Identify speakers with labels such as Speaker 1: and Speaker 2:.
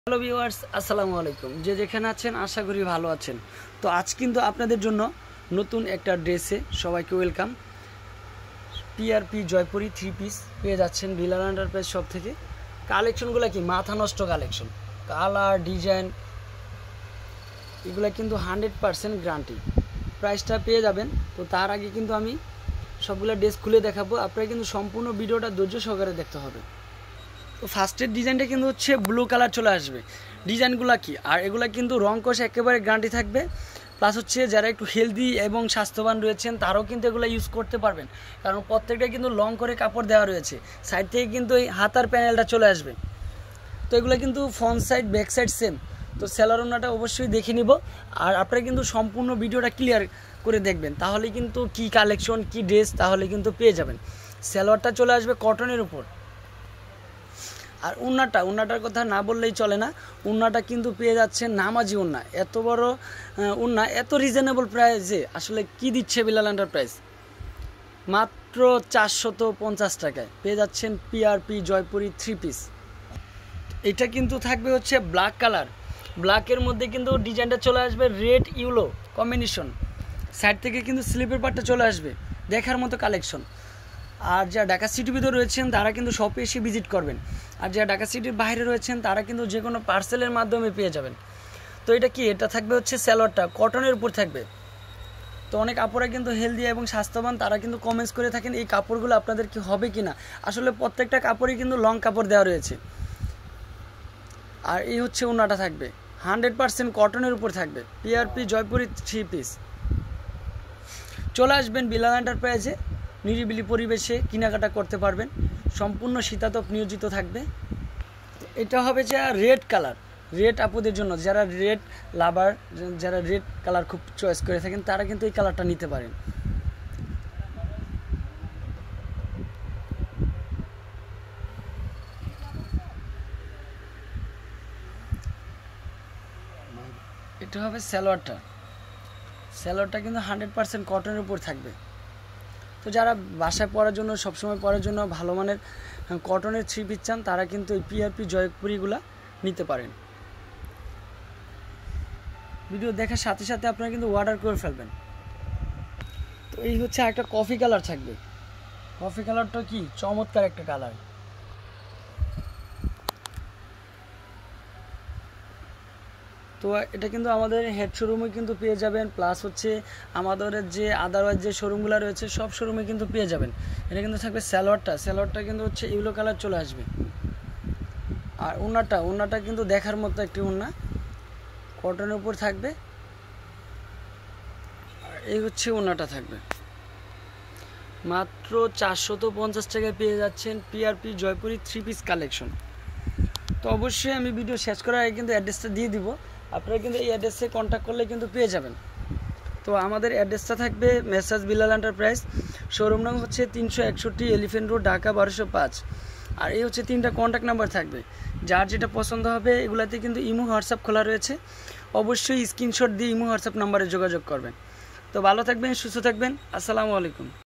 Speaker 1: Hello viewers, আসসালামু আলাইকুম। যে যেখানে আছেন আশা করি ভালো আছেন। তো আজ কিন্তু আপনাদের জন্য নতুন একটা ড্রেসে সবাইকে ওয়েলকাম। পিআরপি জয়পুরি 3 পিস পেয়ে যাচ্ছেন বিলাল এন্টারপ্রাইজ শপ থেকে। কালেকশনগুলো কি মাথা নষ্ট কালেকশন, কালার ডিজাইন এগুলো কিন্তু 100% গ্যারান্টি। প্রাইসটা পেয়ে যাবেন। তো তার আগে কিন্তু আমি সবগুলো ড্রেস খুলে দেখাবো, আপনারা কিন্তু সম্পূর্ণ ভিডিওটা ধৈর্য সহকারে দেখতে হবে। তো ফার্স্টের ডিজাইনটা কিন্তু হচ্ছে ব্লু কালার চলে আসবে। ডিজাইনগুলো কি আর এগুলো কিন্তু রং কষে একেবারে গ্যারান্টি থাকবে। প্লাস হচ্ছে যারা একটু হেলদি এবং স্বাস্থ্যবান রয়েছেন তারাও কিন্তু এগুলো ইউজ করতে পারবেন, কারণ প্রত্যেকটা কিন্তু লং করে কাপড় দেওয়া রয়েছে। সাইড থেকে কিন্তু এই হাতার প্যানেলটা চলে আসবে। তো এগুলো কিন্তু front side back side same. তো সেলার ওনাটা অবশ্যই দেখে নিব, আর আপনারা কিন্তু সম্পূর্ণ ভিডিওটা ক্লিয়ার করে দেখবেন, তাহলে কিন্তু কি কালেকশন কি ড্রেস তাহলে কিন্তু পেয়ে যাবেন। সেলোয়ারটা চলে আসবে কটনের উপর। আর উন্নাটার কথা না বললেই চলে না। উন্নাটা কিন্তু পেয়ে যাচ্ছে নামাজি উন্না, এত বড় উন্না এত রিজনেবল প্রাইসে আসলে কি দিচ্ছে বিলাল এন্টারপ্রাইজ। মাত্র 450 টাকায় পেয়ে যাচ্ছেন পিআরপি জয়পুরি 3 পিস। এটা কিন্তু থাকবে হচ্ছে ব্ল্যাক কালার, ব্ল্যাকের মধ্যে কিন্তু ডিজাইনটা চলে আসবে রেড ইউলো কম্বিনেশন। সাইড থেকে কিন্তু স্লিপের পার্টটা চলে আসবে, দেখার মতো কালেকশন। আর যারা ঢাকা সিটির ভিতরে রয়েছেন তারা কিন্তু শপে এসে ভিজিট করবেন, আর যারা ঢাকা সিটির বাইরে রয়েছেন তারা কিন্তু যে কোনো পার্সেলের মাধ্যমে পেয়ে যাবেন। তো এটা কি, এটা থাকবে হচ্ছে সেলোয়ারটা কটনের উপর থাকবে। তো অনেক আপুরা কিন্তু হেলদি এবং স্বাস্থ্যবান, তারা কিন্তু কমেন্টস করে থাকেন এই কাপড়গুলো আপনাদের কি হবে কি না। আসলে প্রত্যেকটা কাপড়ই কিন্তু লং কাপড় দেওয়া রয়েছে। আর এই হচ্ছে ওনাটা থাকবে 100% কটনের উপর থাকবে, পিআরপি জয়পুরি 3 পিস। চলে আসবেন বিলাল এন্টারপ্রাইজে, নিরিবিলি পরিবেশে কেনাকাটা করতে পারবেন, সম্পূর্ণ শীতাতপ নিয়োজিত থাকবে। এটা হবে যে রেড কালার, রেড আপুদের জন্য, যারা রেড লাভার, যারা রেড কালার খুব চয়েস করে থাকেন তারা কিন্তু এই কালারটা নিতে পারেন। এটা হবে সেলোয়ারটা কিন্তু 100% কটনের উপর থাকবে। তো যারা বাসায় পরার জন্য সবসময় পরার জন্য ভালো মানের কটনের 3 পিস চান তারা কিন্তু এই পিআরপি জয়পুরিগুলা নিতে পারেন। ভিডিও দেখার সাথে সাথে আপনারা কিন্তু অর্ডার করে ফেলবেন। তো এই হচ্ছে একটা কফি কালার থাকবে। কফি কালারটা কি চমৎকার একটা কালার। তো এটা কিন্তু আমাদের হেড শোরুমে কিন্তু পেয়ে যাবেন, প্লাস হচ্ছে আমাদের যে আদারওয়াইজ যে শোরুমগুলো রয়েছে সব শোরুমে কিন্তু পেয়ে যাবেন। এটা কিন্তু থাকবে সেলোয়ারটা কিন্তু হচ্ছে ইউলো কালার চলে আসবে। আর ওন্নাটা কিন্তু দেখার মতো একটি ওন্না, কটনের উপর থাকবে। আর এই হচ্ছে ওন্নাটা থাকবে। মাত্র 450 টাকায় পেয়ে যাচ্ছেন পিআরপি জয়পুরি 3 পিস কালেকশন। তো অবশ্যই আমি ভিডিও শেষ করার আগে কিন্তু অ্যাড্রেসটা দিয়ে দিব, আপনারা কিন্তু এই অ্যাড্রেসে কন্ট্যাক্ট করলে কিন্তু পেয়ে যাবেন। তো আমাদের অ্যাড্রেসটা থাকবে মেসার্স বিলাল এন্টারপ্রাইজ, শোরুম নাম হচ্ছে 361 এলিফ্যান্ট রোড, ঢাকা 1205। আর এই হচ্ছে 3টা কন্ট্যাক্ট নাম্বার থাকবে, যার যেটা পছন্দ হবে এগুলাতে কিন্তু ইমো হোয়াটসঅ্যাপ খোলা রয়েছে। অবশ্যই স্ক্রিনশট দিয়ে ইমো হোয়াটসঅ্যাপ নাম্বারে যোগাযোগ করবেন। তো ভালো থাকবেন, সুস্থ থাকবেন, আসসালামু আলাইকুম।